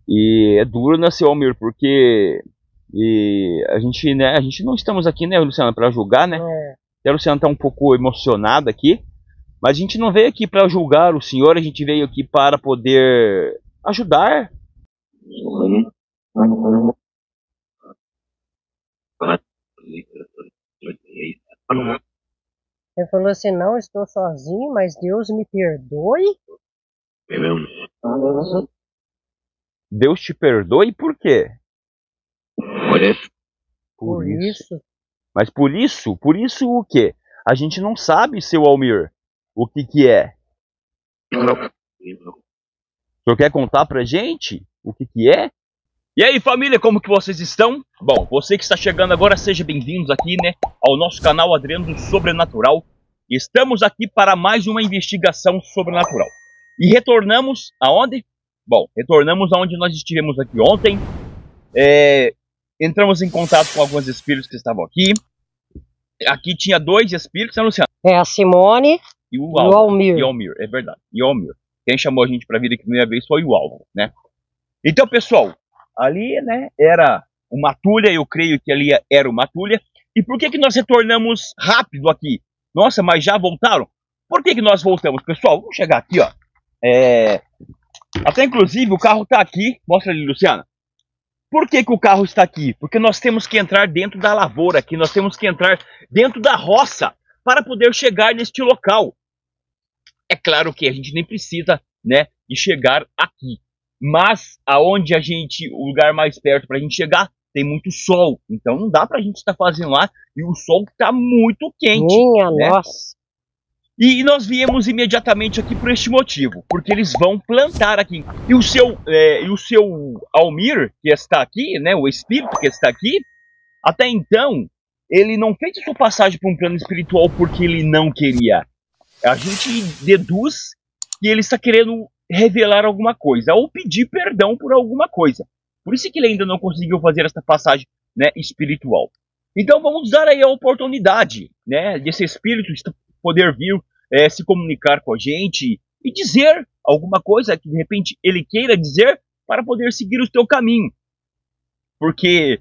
E é duro, né, seu Almir, porque a gente, né, a gente não estamos aqui, né, Luciana, para julgar, né? A Luciana está um pouco emocionada aqui, mas a gente não veio aqui para julgar o senhor, a gente veio aqui para poder ajudar. Ele falou assim, não estou sozinho, mas Deus me perdoe. Deus te perdoe por quê? Por isso. Mas por isso o quê? A gente não sabe, seu Almir, o que que é. O senhor quer contar pra gente o que que é? E aí, família, como que vocês estão? Bom, você que está chegando agora, seja bem-vindos aqui, né, ao nosso canal Adriano do Sobrenatural. Estamos aqui para mais uma investigação sobrenatural. E retornamos aonde? Bom, retornamos aonde nós estivemos aqui ontem. Entramos em contato com alguns espíritos que estavam aqui. Aqui tinha 2 espíritos, né, Luciano? É a Simone e o Almir. E o Almir, é verdade. E o Almir. Quem chamou a gente para vir aqui a primeira vez foi o Alvo, né? Então, pessoal, ali, né, era uma tulha, eu creio que ali era uma tulha. E por que que nós retornamos rápido aqui? Nossa, mas já voltaram? Por que que nós voltamos, pessoal? Vamos chegar aqui, ó. Até inclusive o carro tá aqui. Mostra ali, Luciana. Por que que o carro está aqui? Porque nós temos que entrar dentro da lavoura aqui, nós temos que entrar dentro da roça para poder chegar neste local. É claro que a gente nem precisa, né, de chegar aqui. Mas aonde o lugar mais perto para a gente chegar, tem muito sol. Então não dá para a gente estar fazendo lá e o sol está muito quente. Minha né? nossa. E nós viemos imediatamente aqui por este motivo, porque eles vão plantar aqui. E o seu Almir, que está aqui, né, o espírito que está aqui, até então, ele não fez a sua passagem para um plano espiritual porque ele não queria. A gente deduz que ele está querendo revelar alguma coisa, ou pedir perdão por alguma coisa. Por isso que ele ainda não conseguiu fazer essa passagem, né, espiritual. Então vamos dar aí a oportunidade, né, desse espírito poder vir se comunicar com a gente e dizer alguma coisa que de repente ele queira dizer para poder seguir o seu caminho. Porque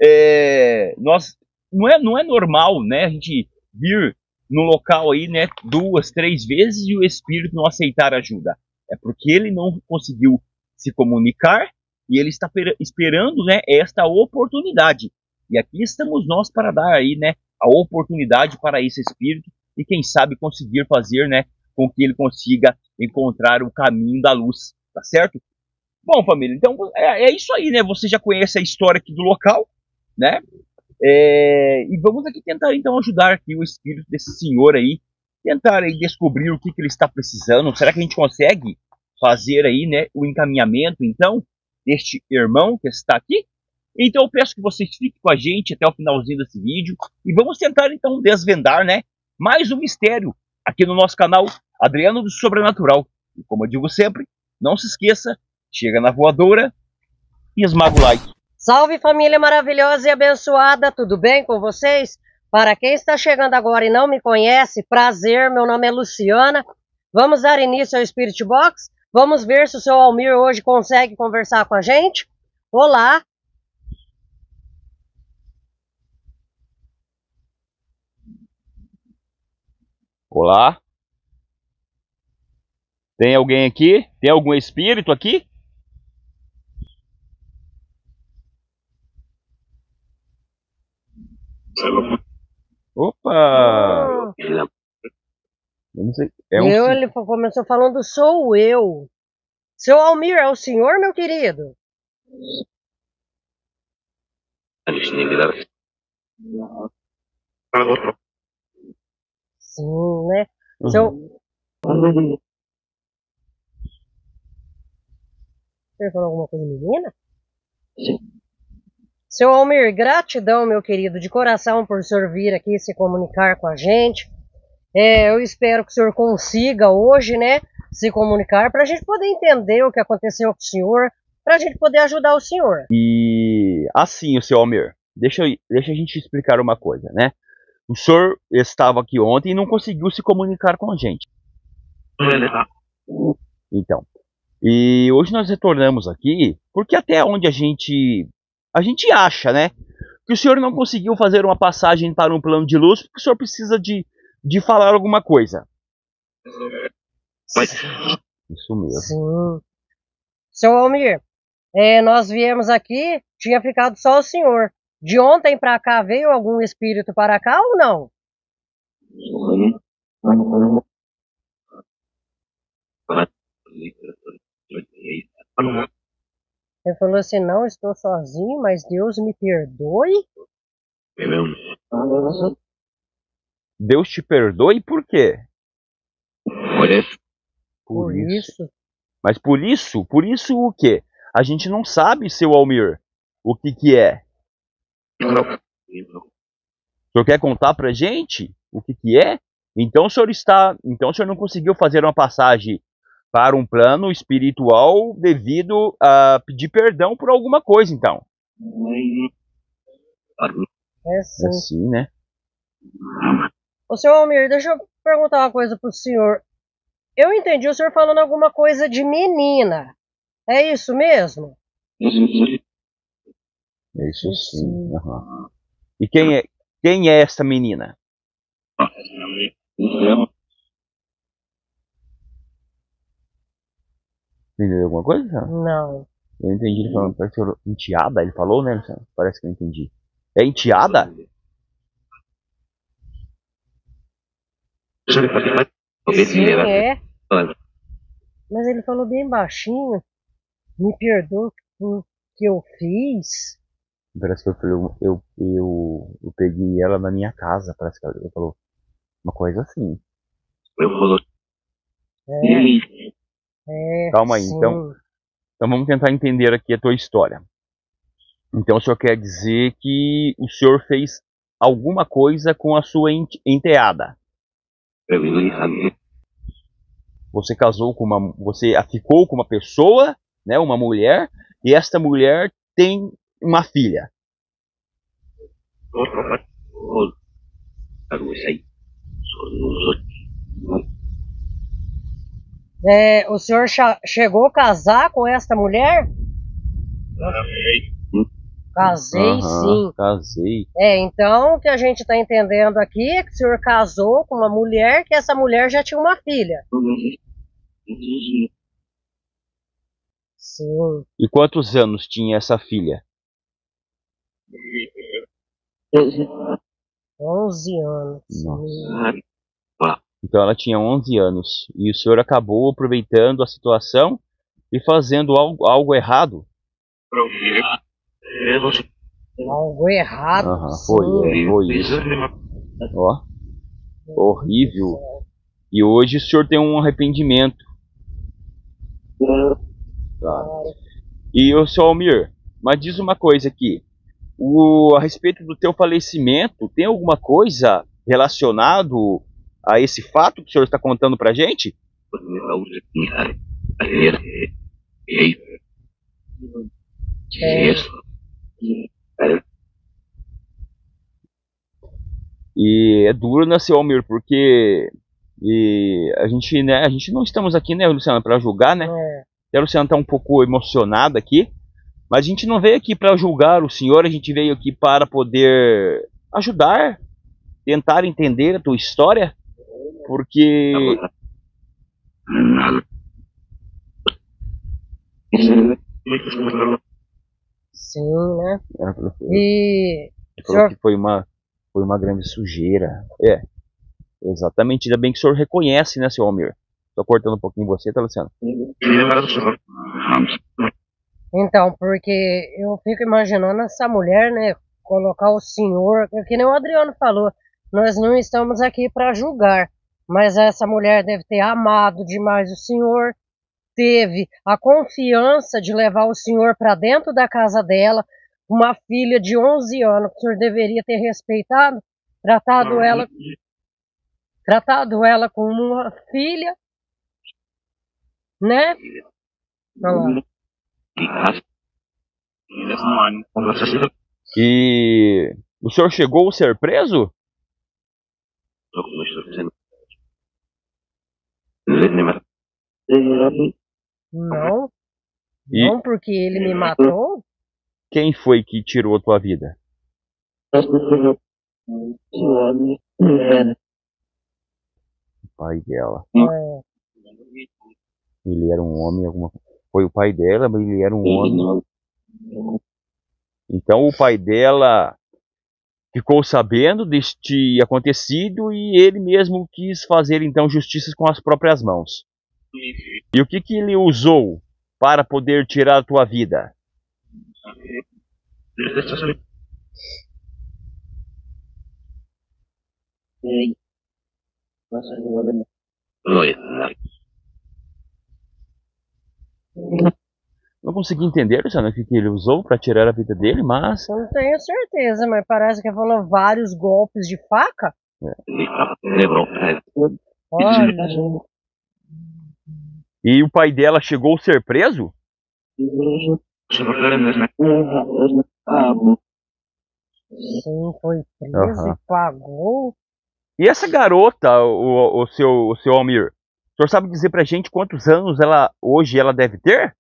não é normal, né, a gente vir no local aí, né, 2, 3 vezes e o espírito não aceitar ajuda. É porque ele não conseguiu se comunicar e ele está esperando, né, esta oportunidade. E aqui estamos nós para dar aí, né, a oportunidade para esse espírito e quem sabe conseguir fazer, né, com que ele consiga encontrar o caminho da luz, tá certo? Bom, família, então é isso aí, né? Você já conhece a história aqui do local, né? E vamos aqui tentar então ajudar aqui o espírito desse senhor aí, tentar aí descobrir o que ele está precisando. Será que a gente consegue fazer aí, né, o encaminhamento então deste irmão que está aqui? Então eu peço que vocês fiquem com a gente até o finalzinho desse vídeo e vamos tentar então desvendar, né, mais um mistério aqui no nosso canal Adriano do Sobrenatural. E como eu digo sempre, não se esqueça, chega na voadora e esmaga o like. Salve família maravilhosa e abençoada, tudo bem com vocês? Para quem está chegando agora e não me conhece, prazer, meu nome é Luciana. Vamos dar início ao Spirit Box? Vamos ver se o seu Almir hoje consegue conversar com a gente? Olá! Olá? Tem alguém aqui? Tem algum espírito aqui? Opa! Ele começou falando, sou eu. Seu Almir, é o senhor, meu querido? Sim, né? Você falou alguma coisa, menina? Sim. Seu Almir, gratidão, meu querido, de coração por o senhor vir aqui se comunicar com a gente. Eu espero que o senhor consiga hoje, né, se comunicar para a gente poder entender o que aconteceu com o senhor, para a gente poder ajudar o senhor. E assim, o seu Almir, deixa a gente explicar uma coisa, né? O senhor estava aqui ontem e não conseguiu se comunicar com a gente. Então, E hoje nós retornamos aqui, porque até onde a gente acha, né, que o senhor não conseguiu fazer uma passagem para um plano de luz, porque o senhor precisa de falar alguma coisa. Isso mesmo. Sim. Seu Almir, nós viemos aqui, tinha ficado só o senhor. De ontem pra cá veio algum espírito para cá ou não? Ele falou assim, não, estou sozinho, mas Deus me perdoe. Deus te perdoe por quê? Por isso. Mas por isso o quê? A gente não sabe, seu Almir, o que é. O senhor quer contar pra gente o que é? Então o senhor não conseguiu fazer uma passagem para um plano espiritual devido a pedir perdão por alguma coisa, então. É sim. É sim, né? Ô, senhor Almir, deixa eu perguntar uma coisa pro senhor. Eu entendi o senhor falando alguma coisa de menina. É isso mesmo? É isso sim. Uhum. E quem é essa menina? Entendeu alguma coisa? Não. Eu entendi ele falando, parece que enteada, ele falou, né? Parece que eu entendi. É enteada? Sim, é. Mas ele falou bem baixinho. Me perdoa o que eu fiz. Parece que eu peguei ela na minha casa, parece que ele falou uma coisa assim. Calma aí, sim. então vamos tentar entender aqui a tua história. Então o senhor quer dizer que o senhor fez alguma coisa com a sua enteada? Você ficou com uma pessoa, né, uma mulher, e esta mulher tem uma filha. O senhor chegou a casar com esta mulher? Casei, sim. Casei. Então o que a gente está entendendo aqui é que o senhor casou com uma mulher, que essa mulher já tinha uma filha. Sim. E quantos anos tinha essa filha? 11 anos. Nossa. Então ela tinha 11 anos. E o senhor acabou aproveitando a situação e fazendo algo errado. Algo errado. Foi isso. Ó, horrível. E hoje o senhor tem um arrependimento. Tá. E o senhor Almir, mas diz uma coisa aqui. A respeito do teu falecimento, tem alguma coisa relacionado a esse fato que o senhor está contando pra gente? E é duro, né, seu Almir, porque a gente não estamos aqui, né, Luciano, para julgar, né? A Luciana está um pouco emocionada aqui, mas a gente não veio aqui para julgar o senhor, a gente veio aqui para poder ajudar, tentar entender a tua história, porque sim, né? Ele falou que foi uma grande sujeira. Exatamente. Ainda bem que o senhor reconhece, né, seu Almir? Tô cortando um pouquinho você, tá, Luciano? Então, porque eu fico imaginando essa mulher, né, colocar o senhor, que nem o Adriano falou, nós não estamos aqui para julgar, mas essa mulher deve ter amado demais o senhor, teve a confiança de levar o senhor para dentro da casa dela, uma filha de 11 anos, que o senhor deveria ter respeitado, tratado ela como uma filha, né? Olha lá. E o senhor chegou a ser preso? Não, E não porque ele me matou. quem foi que tirou a tua vida? O pai dela. É, Ele era um homem, foi o pai dela, mas ele era um homem. Então o pai dela ficou sabendo deste acontecido e ele mesmo quis fazer então justiça com as próprias mãos. E o que ele usou para poder tirar a tua vida? Não consegui entender, Luciano, o que ele usou para tirar a vida dele, mas eu não tenho certeza, mas parece que falou vários golpes de faca. Olha, e o pai dela chegou a ser preso? sim, foi preso Aham. e pagou. E essa garota, o seu Almir, o senhor sabe dizer pra gente quantos anos hoje ela deve ter?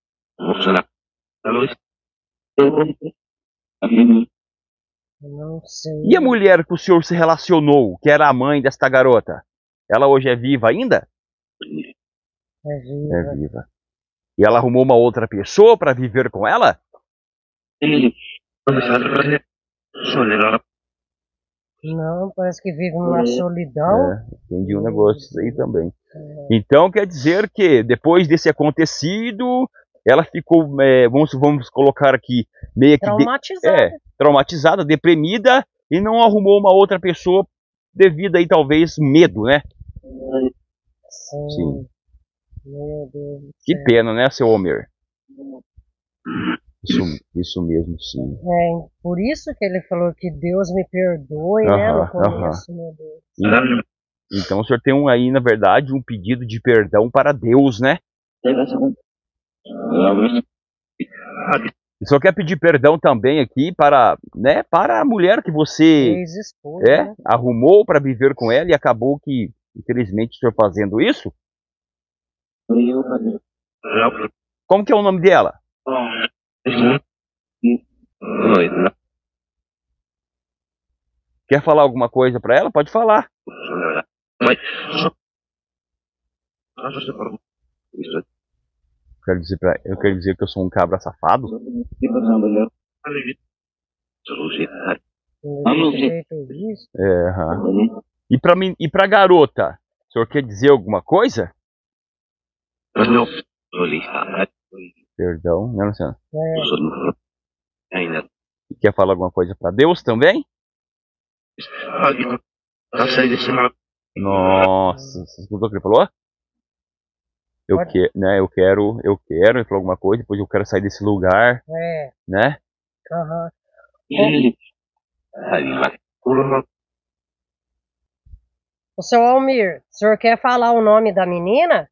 Não sei. E a mulher que o senhor se relacionou, que era a mãe desta garota, ela hoje é viva ainda? É É viva. viva. E ela arrumou uma outra pessoa para viver com ela? Não, parece que vive numa solidão. Entendi um negócio aí também. Então quer dizer que depois desse acontecido, ela ficou, vamos colocar aqui, meio que Traumatizada. traumatizada, deprimida e não arrumou uma outra pessoa devido aí talvez medo, né? Sim. Meu Deus do Que céu. pena, né, seu Homer? Isso mesmo, sim. É, por isso que ele falou que Deus me perdoe, né, no começo, meu Deus. Então o senhor tem aí, na verdade, um pedido de perdão para Deus, né? O senhor quer pedir perdão também aqui para, né, para a mulher que você Ex-esposa, né? arrumou para viver com ela e acabou que, infelizmente, o senhor fazendo isso? Como que é o nome dela? Quer falar alguma coisa para ela? Pode falar. Eu quero dizer que eu sou um cabra safado? E para garota, o senhor quer dizer alguma coisa? Perdão, né, Luciano? Quer falar alguma coisa para Deus também? Nossa, você escutou o que ele falou? Eu quero, ele falou alguma coisa, depois eu quero sair desse lugar, né? O seu Almir, o senhor quer falar o nome da menina?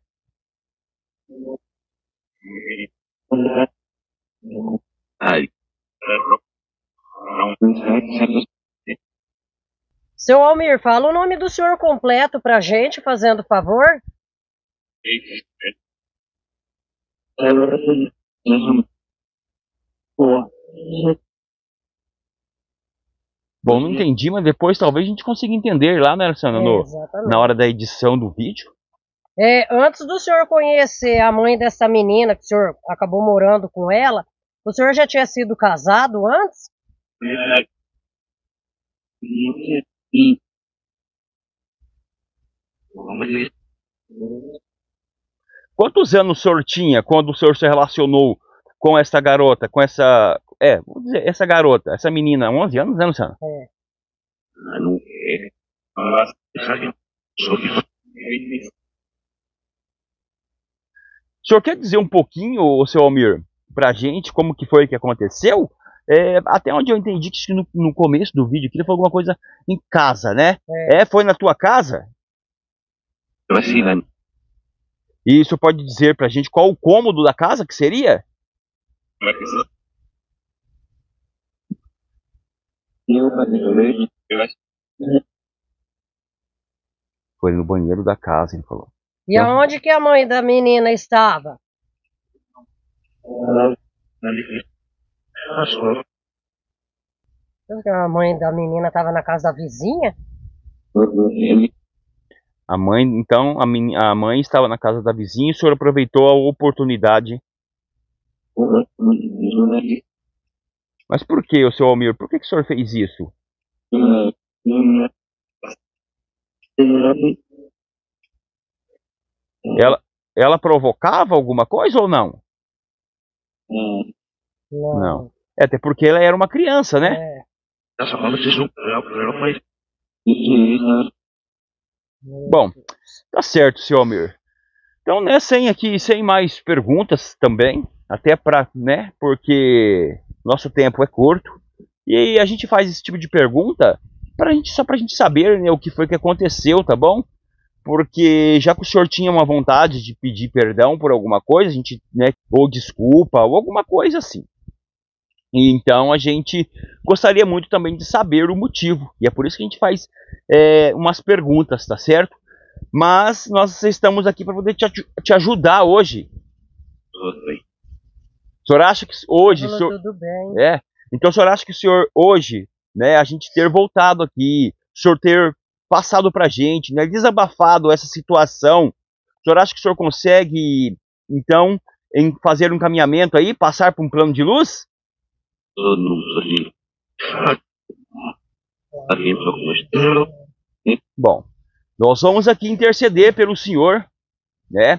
Seu Almir, fala o nome do senhor completo pra gente, fazendo favor. Bom, não entendi, mas depois talvez a gente consiga entender lá, né, Luciano, na hora da edição do vídeo. Antes do senhor conhecer a mãe dessa menina, que o senhor acabou morando com ela, o senhor já tinha sido casado antes? Quantos anos o senhor tinha quando o senhor se relacionou com essa garota, vou dizer, essa garota, essa menina, 11 anos, né, Luciano? O senhor quer dizer um pouquinho, o seu Almir, pra gente, como que foi que aconteceu? Até onde eu entendi que no começo do vídeo que ele falou alguma coisa em casa, né? Foi na tua casa? E isso pode dizer pra gente qual o cômodo da casa que seria? Foi no banheiro da casa, ele falou. E aonde que a mãe da menina estava? A mãe da menina estava na casa da vizinha? A mãe, então, a mãe estava na casa da vizinha e o senhor aproveitou a oportunidade. Mas por que, o seu Almir? Por que o senhor fez isso? Ela provocava alguma coisa ou não? Não. É, até porque ela era uma criança, né? É. Bom, tá certo, seu Almir. Então, né, sem mais perguntas também, até para, né, porque nosso tempo é curto, e aí a gente faz esse tipo de pergunta só pra gente saber, né, o que foi que aconteceu, tá bom? Porque já que o senhor tinha uma vontade de pedir perdão por alguma coisa, a gente, né, ou desculpa, ou alguma coisa assim. E então a gente gostaria muito também de saber o motivo, e é por isso que a gente faz umas perguntas, tá certo? Mas nós estamos aqui para poder te ajudar hoje. O senhor acha que hoje... Tudo bem. Então o senhor acha que o senhor hoje, né, a gente ter voltado aqui, o senhor ter passado para a gente, né, desabafado essa situação, o senhor acha que o senhor consegue, então, fazer um encaminhamento aí, passar para um plano de luz? Bom, nós vamos aqui interceder pelo senhor, né?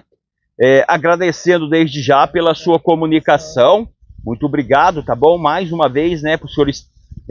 Agradecendo desde já pela sua comunicação. Muito obrigado, tá bom? Mais uma vez, né, para os senhores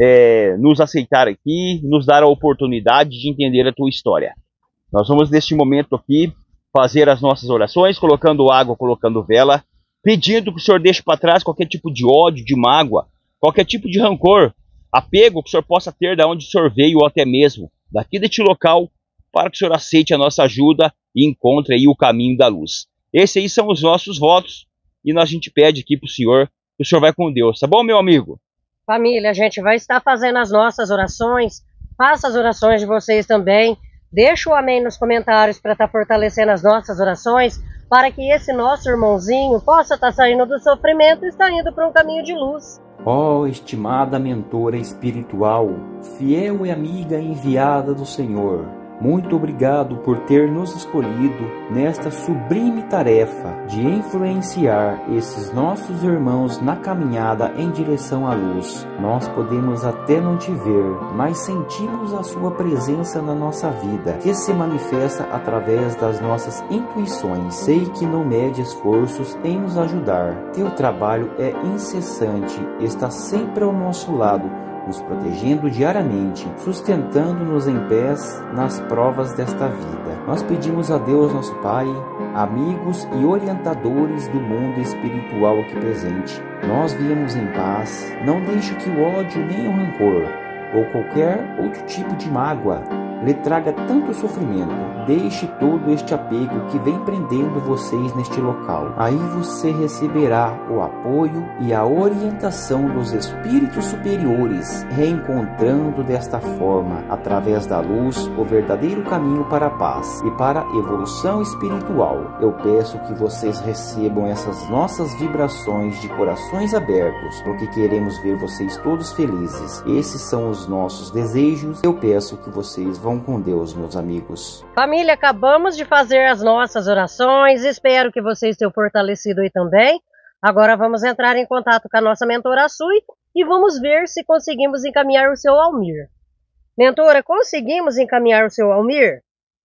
nos aceitar aqui, nos dar a oportunidade de entender a tua história. Nós vamos, neste momento aqui, fazer as nossas orações, colocando água, colocando vela, pedindo que o senhor deixe para trás qualquer tipo de ódio, de mágoa, qualquer tipo de rancor, apego que o senhor possa ter da onde o senhor veio ou até mesmo daqui deste local, para que o senhor aceite a nossa ajuda e encontre aí o caminho da luz. Esses aí são os nossos votos e a gente pede aqui para o senhor que o senhor vai com Deus, tá bom, meu amigo? Família, a gente vai estar fazendo as nossas orações, faça as orações de vocês também, deixa o amém nos comentários para estar fortalecendo as nossas orações, para que esse nosso irmãozinho possa estar saindo do sofrimento e estar indo para um caminho de luz. Ó estimada mentora espiritual, fiel e amiga enviada do Senhor, muito obrigado por ter nos escolhido nesta sublime tarefa de influenciar esses nossos irmãos na caminhada em direção à luz. Nós podemos até não te ver, mas sentimos a sua presença na nossa vida, que se manifesta através das nossas intuições. Sei que não mede esforços em nos ajudar. Teu trabalho é incessante, está sempre ao nosso lado, nos protegendo diariamente, sustentando-nos em pés nas provas desta vida. Nós pedimos a Deus, nosso Pai, amigos e orientadores do mundo espiritual aqui presente. Nós viemos em paz, não deixe que o ódio nem o rancor, ou qualquer outro tipo de mágoa, lhe traga tanto sofrimento. Deixe todo este apego que vem prendendo vocês neste local. Aí você receberá o apoio e a orientação dos espíritos superiores, reencontrando desta forma, através da luz, o verdadeiro caminho para a paz e para a evolução espiritual. Eu peço que vocês recebam essas nossas vibrações de corações abertos, porque queremos ver vocês todos felizes. Esses são os nossos desejos. Eu peço que vocês vão com Deus, meus amigos. Família, acabamos de fazer as nossas orações, espero que vocês tenham fortalecido aí também. Agora vamos entrar em contato com a nossa mentora Sui e vamos ver se conseguimos encaminhar o seu Almir. Mentora, conseguimos encaminhar o seu Almir?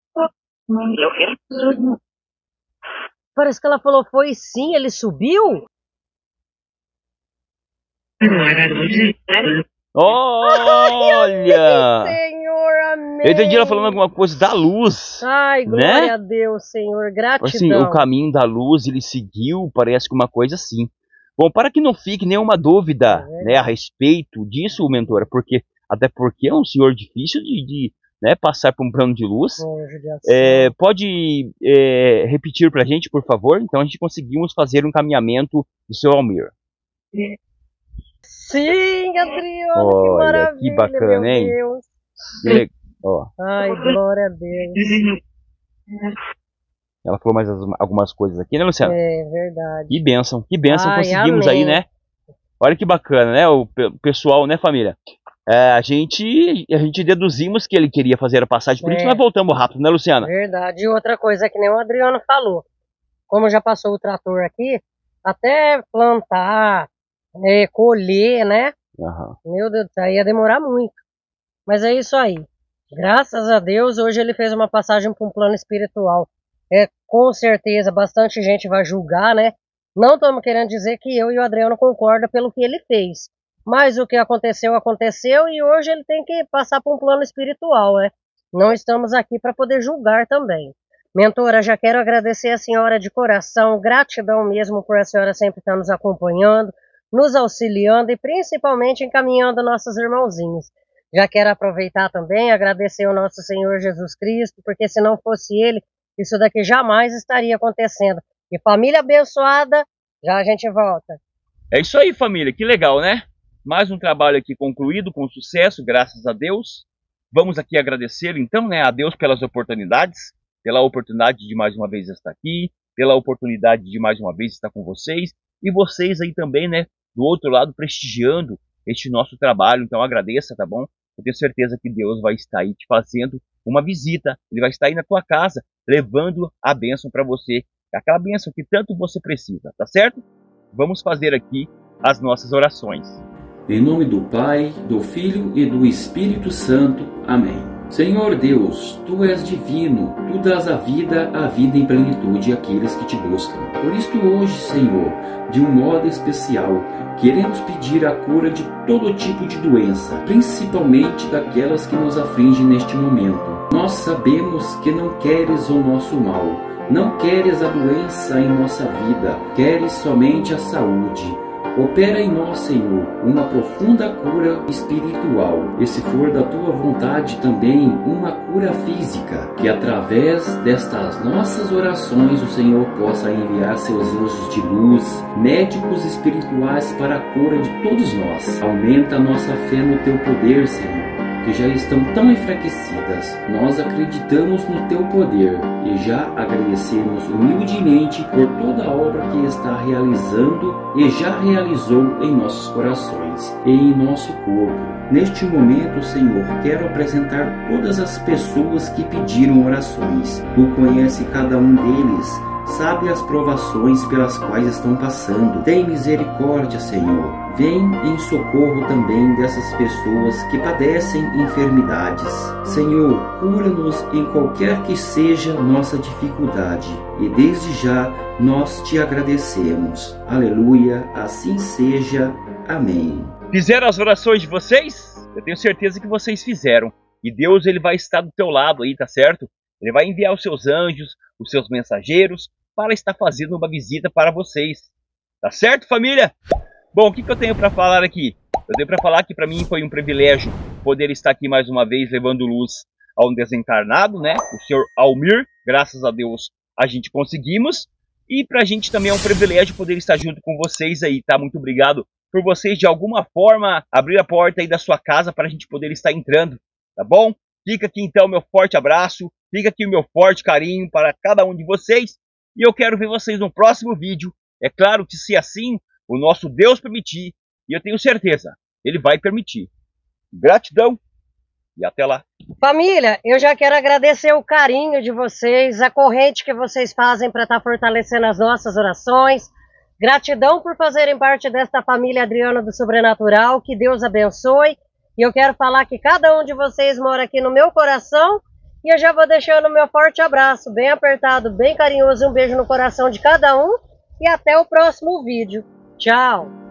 Parece que ela falou foi sim, ele subiu? Olha! Senhor, amém! Eu entendi ela falando alguma coisa da luz. Ai, glória né? a Deus, Senhor, gratidão. Assim, o caminho da luz, ele seguiu, parece que uma coisa assim. Bom, para que não fique nenhuma dúvida né, a respeito disso, mentora, até porque é um senhor difícil de né, passar por um plano de luz. Pode repetir para a gente, por favor? Então a gente conseguimos fazer um encaminhamento do seu Almir. Sim, Adriano, olha, que maravilha, que bacana, hein? Deus. Ó. Ai, glória a Deus. Ela falou mais algumas coisas aqui, né, Luciana? É verdade. Que bênção Ai, conseguimos amém. aí, né? Olha que bacana, né, o pessoal, né, família? A gente deduzimos que ele queria fazer a passagem, por isso nós voltamos rápido, né, Luciana? Verdade. E outra coisa que nem o Adriano falou, como já passou o trator aqui, até plantar, colher, né? Meu Deus do céu, ia demorar muito. Mas é isso aí. Graças a Deus, hoje ele fez uma passagem para um plano espiritual. Com certeza, bastante gente vai julgar, né? Não estamos querendo dizer que eu e o Adriano concordam pelo que ele fez. Mas o que aconteceu, aconteceu e hoje ele tem que passar por um plano espiritual, né? Não estamos aqui para poder julgar também. Mentora, já quero agradecer a senhora de coração, gratidão mesmo por a senhora sempre estar nos acompanhando, nos auxiliando e principalmente encaminhando nossos irmãozinhos. Já quero aproveitar também, agradecer ao nosso Senhor Jesus Cristo, porque se não fosse Ele, isso daqui jamais estaria acontecendo. E família abençoada, já a gente volta. É isso aí, família, que legal, né? Mais um trabalho aqui concluído com sucesso, graças a Deus. Vamos aqui agradecer, então, né, a Deus pelas oportunidades, pela oportunidade de mais uma vez estar aqui, pela oportunidade de mais uma vez estar com vocês, e vocês aí também, né, do outro lado, prestigiando este nosso trabalho. Então agradeça, tá bom? Eu tenho certeza que Deus vai estar aí te fazendo uma visita, Ele vai estar aí na tua casa, levando a bênção para você, aquela bênção que tanto você precisa, tá certo? Vamos fazer aqui as nossas orações. Em nome do Pai, do Filho e do Espírito Santo. Amém. Senhor Deus, Tu és divino, Tu dás a vida em plenitude àqueles que Te buscam. Por isto hoje, Senhor, de um modo especial, queremos pedir a cura de todo tipo de doença, principalmente daquelas que nos afligem neste momento. Nós sabemos que não queres o nosso mal, não queres a doença em nossa vida, queres somente a saúde. Opera em nós, Senhor, uma profunda cura espiritual, e se for da Tua vontade também, uma cura física, que através destas nossas orações o Senhor possa enviar seus anjos de luz, médicos espirituais para a cura de todos nós. Aumenta a nossa fé no Teu poder, Senhor, que já estão tão enfraquecidas. Nós acreditamos no Teu poder e já agradecemos humildemente por toda a obra que está realizando e já realizou em nossos corações e em nosso corpo. Neste momento, Senhor, quero apresentar todas as pessoas que pediram orações. Tu conhece cada um deles, sabe as provações pelas quais estão passando. Tem misericórdia, Senhor. Vem em socorro também dessas pessoas que padecem enfermidades. Senhor, cura-nos em qualquer que seja nossa dificuldade. E desde já nós Te agradecemos. Aleluia, assim seja. Amém. Fizeram as orações de vocês? Eu tenho certeza que vocês fizeram. E Deus, Ele vai estar do teu lado aí, tá certo? Ele vai enviar os seus anjos, os seus mensageiros, para estar fazendo uma visita para vocês. Tá certo, família? Bom, o que eu tenho para falar aqui? Eu tenho para falar que para mim foi um privilégio poder estar aqui mais uma vez levando luz a um desencarnado, né? O senhor Almir, graças a Deus a gente conseguimos. E pra gente também é um privilégio poder estar junto com vocês aí, tá? Muito obrigado por vocês de alguma forma abrir a porta aí da sua casa para a gente poder estar entrando, tá bom? Fica aqui então o meu forte abraço, fica aqui o meu forte carinho para cada um de vocês. E eu quero ver vocês no próximo vídeo. É claro que se assim o nosso Deus permitir, e eu tenho certeza, Ele vai permitir. Gratidão e até lá. Família, eu já quero agradecer o carinho de vocês, a corrente que vocês fazem para estar fortalecendo as nossas orações. Gratidão por fazerem parte desta família Adriano do Sobrenatural. Que Deus abençoe. E eu quero falar que cada um de vocês mora aqui no meu coração. E eu já vou deixando o meu forte abraço, bem apertado, bem carinhoso. Um beijo no coração de cada um. E até o próximo vídeo. Tchau!